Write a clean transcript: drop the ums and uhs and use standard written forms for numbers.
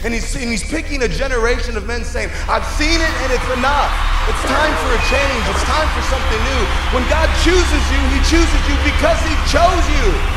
And he's picking a generation of men saying, I've seen it and it's enough. It's time for a change. It's time for something new. When God chooses you, he chooses you because he chose you.